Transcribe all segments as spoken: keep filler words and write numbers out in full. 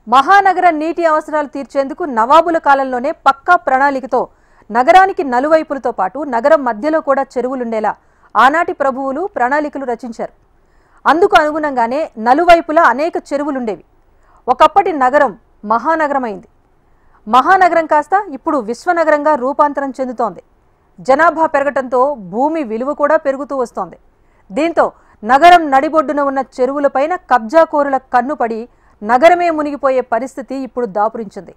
మహానగర నీటి అవసరాలు తీర్చేందుకు నవాబుల కాలంలోనే పక్కా ప్రణాళికతో నగరానికి నలువైపులతో పాటు నగరం మధ్యలో కూడా చెరువులుండేలా ఆనాటి ప్రభువులు ప్రణాళికలు రచించారు. అందుకు అనుగుణంగానే నలువైపులా అనేక చెరువులుండేవి. ఒకప్పటి నగరం మహానగరమైంది. మహానగరం కాస్త ఇప్పుడు విశ్వనగరంగా రూపాంతరం చెందుతోంది. జనాభా పెరగటంతో భూమి విలువ కూడా పెరుగుతూ వస్తోంది. దీంతో నగరం నడిబొడ్డున ఉన్న చెరువులపైన కబ్జాకోరుల కన్నుపడి నగరమే మునిగిపోయే పరిస్థితి ఇప్పుడు దాపురించింది.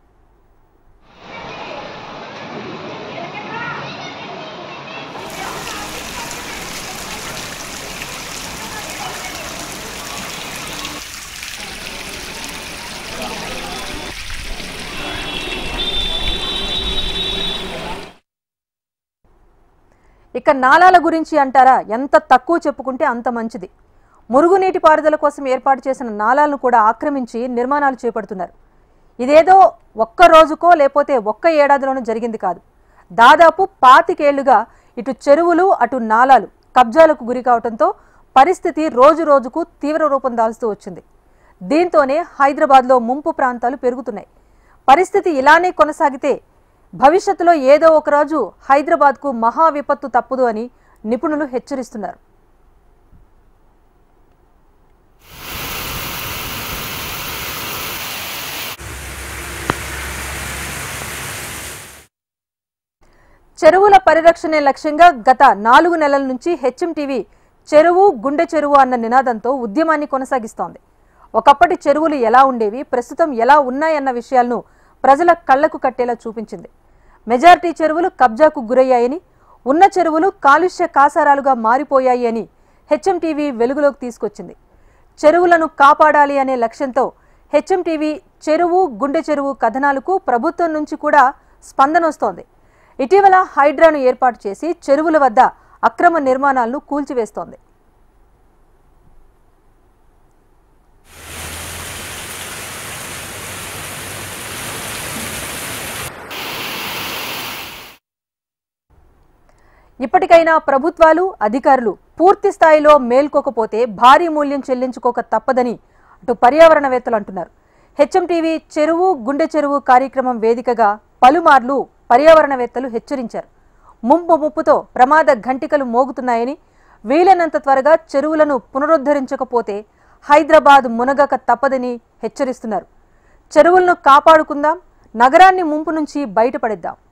ఇక నాలాల గురించి అంటారా, ఎంత తక్కువ చెప్పుకుంటే అంత మంచిది. మురుగునీటి పారుదల కోసం ఏర్పాటు చేసిన నాలాలను కూడా ఆక్రమించి నిర్మాణాలు చేపడుతున్నారు. ఇదేదో ఒక్క రోజుకో లేకపోతే ఒక్క ఏడాదిలోనూ జరిగింది కాదు. దాదాపు పాతికేళ్లుగా ఇటు చెరువులు అటు నాలాలు కబ్జాలకు గురి కావడంతో పరిస్థితి రోజు రోజుకు తీవ్ర రూపం దాల్స్తూ వచ్చింది. దీంతోనే హైదరాబాద్లో ముంపు ప్రాంతాలు పెరుగుతున్నాయి. పరిస్థితి ఇలానే కొనసాగితే భవిష్యత్తులో ఏదో ఒకరోజు హైదరాబాద్కు మహా విపత్తు తప్పదు అని నిపుణులు హెచ్చరిస్తున్నారు. చెరువుల పరిరక్షణే లక్ష్యంగా గత నాలుగు నెలల నుంచి హెచ్ఎం టీవీ చెరువు గుండె చెరువు అన్న నినాదంతో ఉద్యమాన్ని కొనసాగిస్తోంది. ఒకప్పటి చెరువులు ఎలా ఉండేవి, ప్రస్తుతం ఎలా ఉన్నాయన్న విషయాలను ప్రజల కళ్లకు కట్టేలా చూపించింది. మెజారిటీ చెరువులు కబ్జాకు గురయ్యాయని, ఉన్న చెరువులు కాలుష్య కాసారాలుగా మారిపోయాయి అని హెచ్ఎం టీవీ వెలుగులోకి తీసుకొచ్చింది. చెరువులను కాపాడాలి అనే లక్ష్యంతో హెచ్ఎం టీవీ చెరువు గుండె చెరువు కథనాలకు ప్రభుత్వం నుంచి కూడా స్పందన వస్తోంది. ఇటీవల హైడ్రాను ఏర్పాటు చేసి చెరువుల వద్ద అక్రమ నిర్మాణాలను కూల్చివేస్తోంది. ఇప్పటికైనా ప్రభుత్వాలు అధికారులు పూర్తి స్థాయిలో మేల్కోకపోతే భారీ మూల్యం చెల్లించుకోక తప్పదని అటు పర్యావరణవేత్తలు అంటున్నారు. హెచ్ఎం టీవీ చెరువు గుండె చెరువు కార్యక్రమం వేదికగా పలుమార్లు పర్యావరణవేత్తలు హెచ్చరించారు. ముంపు ముప్పుతో ప్రమాద ఘంటికలు మోగుతున్నాయని, వీలైనంత త్వరగా చెరువులను పునరుద్ధరించకపోతే హైదరాబాద్ మునగక తప్పదని హెచ్చరిస్తున్నారు. చెరువులను కాపాడుకుందాం, నగరాన్ని ముంపు నుంచి బయటపడిద్దాం.